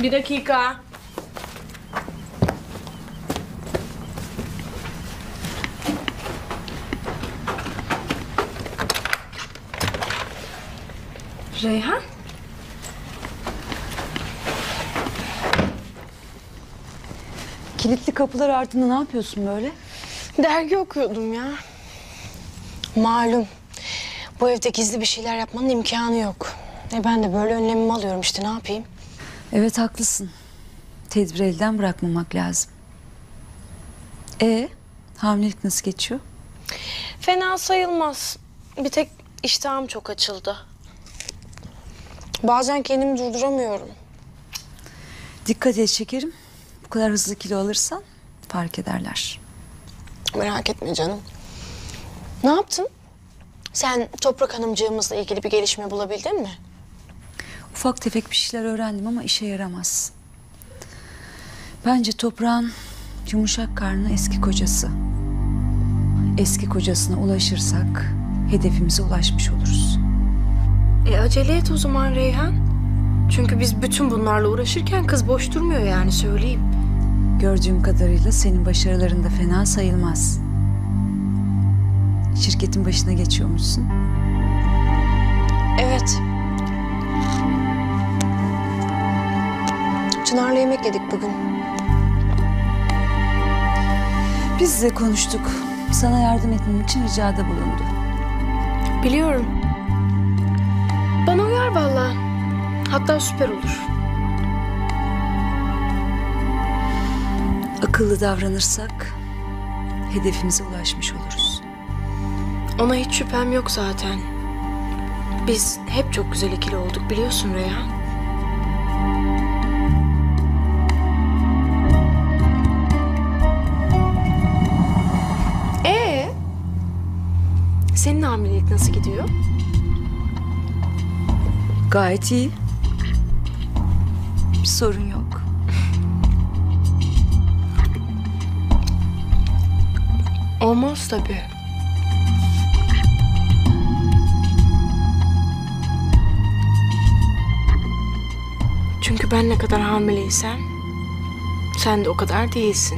Bir dakika. Reyhan? Kilitli kapılar ardında ne yapıyorsun böyle? Dergi okuyordum ya. Malum. Bu evde gizli bir şeyler yapmanın imkanı yok. Ben de böyle önlemimi alıyorum işte, ne yapayım? Evet, haklısın. Tedbiri elden bırakmamak lazım. Hamilelik nasıl geçiyor? Fena sayılmaz. Bir tek iştahım çok açıldı. Bazen kendimi durduramıyorum. Dikkat et şekerim. Bu kadar hızlı kilo alırsan fark ederler. Merak etme canım. Ne yaptın? Sen Toprak Hanımcığımızla ilgili bir gelişme bulabildin mi? Ufak tefek bir şeyler öğrendim ama işe yaramaz. Bence Toprağın yumuşak karnı eski kocası. Eski kocasına ulaşırsak hedefimize ulaşmış oluruz. Acele et o zaman Reyhan. Çünkü biz bütün bunlarla uğraşırken kız boş durmuyor yani, söyleyeyim. Gördüğüm kadarıyla senin başarıların da fena sayılmaz. Şirketin başına geçiyormuşsun. Evet. Çınar'la yemek yedik bugün. Biz de konuştuk. Sana yardım etmem için ricada bulundu. Biliyorum. Bana uyar vallahi. Hatta süper olur. Akıllı davranırsak hedefimize ulaşmış oluruz. Ona hiç şüphem yok zaten. Biz hep çok güzel ikili olduk, biliyorsun Reyhan. Senin hamilelik nasıl gidiyor? Gayet iyi. Bir sorun yok. Olmaz tabii. Çünkü ben ne kadar hamileysem sen de o kadar değilsin.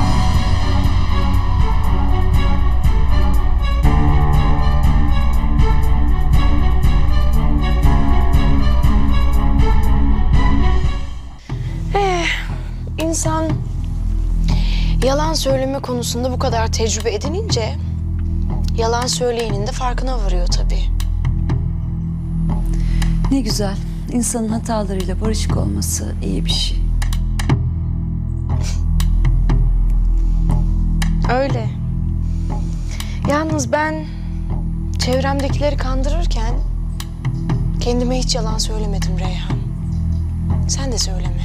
İnsan yalan söyleme konusunda bu kadar tecrübe edinince yalan söyleyenin de farkına varıyor tabii. Ne güzel. İnsanın hatalarıyla barışık olması iyi bir şey. Öyle. Yalnız ben çevremdekileri kandırırken kendime hiç yalan söylemedim Reyhan. Sen de söyleme.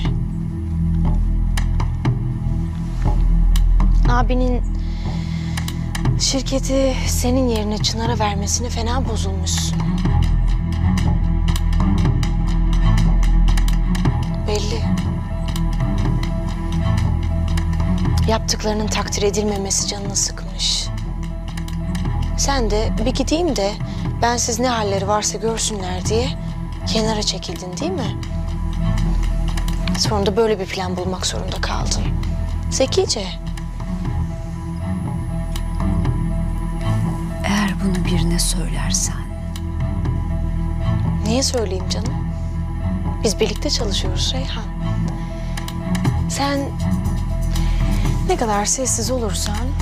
Abinin şirketi senin yerine Çınar'a vermesine fena bozulmuşsun. Belli. Yaptıklarının takdir edilmemesi canını sıkmış. Sen de bir gideyim de bensiz ne halleri varsa görsünler diye kenara çekildin, değil mi? Sonra da böyle bir plan bulmak zorunda kaldın. Zekice. Eğer bunu birine söylersen... Niye söyleyeyim canım? Biz birlikte çalışıyoruz Reyhan. Sen ne kadar sessiz olursan